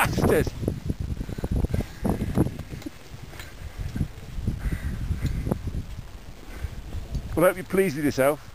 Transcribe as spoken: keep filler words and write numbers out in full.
bastard! Well, I hope you're pleased with yourself.